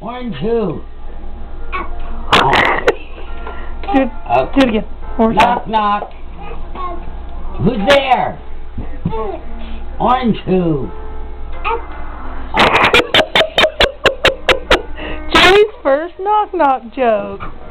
Orange who? Do it again. One more Knock, time. knock. Who's there? Orange who? Joey's first knock knock joke.